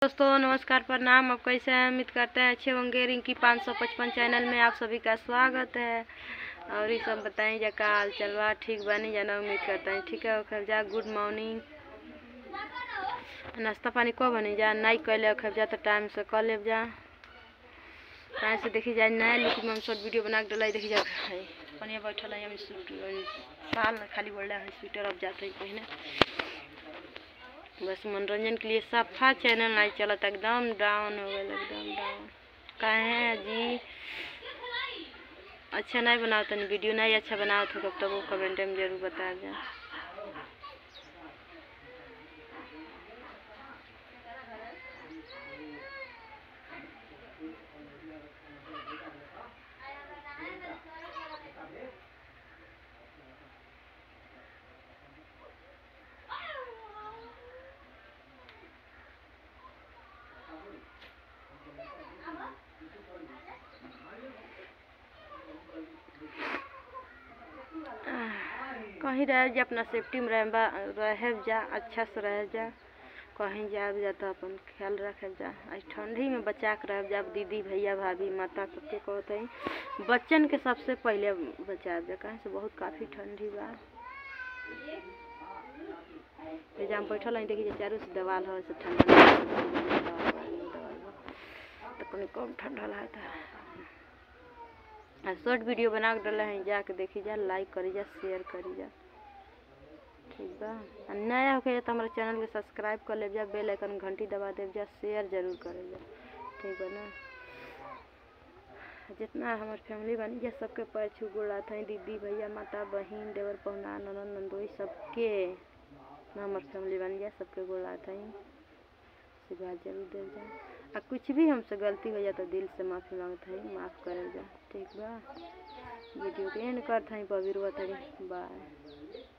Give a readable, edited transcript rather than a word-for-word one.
दोस्तों नमस्कार प्रणाम। आप कैसे हैं? उम्मीद करते हैं अच्छे होंगे। रिंकी 555 चैनल में आप सभी का स्वागत है। और ये सब बताएं जा का हाल चलवा ठीक बनी जाना। उम्मीद करते हैं ठीक है। खर जा गुड मॉर्निंग। नाश्ता पानी कब बनी जा नहीं कैले खर जा तो टाइम से कर ले जा। टाइम से देखी जाए नया लुक में हम शॉर्ट वीडियो बना के डलाई देखी जा। पनिया बैठल है हम साल खाली बोल रहा है स्वेटर अब जाते ही पहने बस मनोरंजन के लिए सफा चैनल नहीं चलता एकदम डाउन हो गया एकदम डाउन। कहे हैं जी अच्छा नहीं बनाओ तो वीडियो नहीं अच्छा बनाओ तो कब तक वो कमेंट में जरूर बता जाए। कहीं रह जा अपना सेफ्टी में रह जा अच्छा से रह जा। कहीं जा तो अपन ख्याल रख जा। आज ठंडी में बचा के रह जा। दीदी भैया भाभी माता सबके कहते हैं बच्चन के सबसे पहले बचा जा। कहीं से बहुत काफ़ी ठंडी बा। एग्जाम बैठल है देखिए चारों से दवाल हो सब ठंडा तो कहीं कम ठंडा लगता है। शॉर्ट वीडियो बना के डाले हैं जाके देखी जा लाइक करी जा शेयर करी जा ठीक बा। नया होके तो हमारे चैनल के सब्सक्राइब कर ले जा बेल आइकन घंटी दबा दे जा शेयर जरूर करे जा ठीक बा ना। जितना हमारे फैमिली बनी जा सबके पैर छू गुड़ात हैं दीदी भैया माता बहन देवर पहुना ननद नंदोई सबके ना हमारे फैमिली बनी जा सबके गुड़ात हैं आशीर्वाद जरूर दे जा। और कुछ भी हमसे गलती हो जाए तो दिल से माफ़ी मांगते हैं माफ़ करे जा ठीक बा। वीडियो के एंड करते हैं पवित्र बाय।